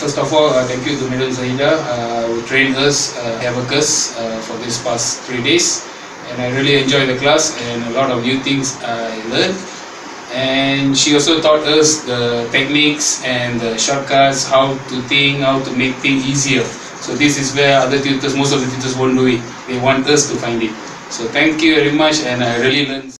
First of all, thank you to Madam Zahida who trained us Abacus for this past 3 days, and I really enjoyed the class and a lot of new things I learned. And she also taught us the techniques and the shortcuts, how to think, how to make things easier. So this is where other tutors, most of the tutors won't do it. They want us to find it. So thank you very much, and I really learned.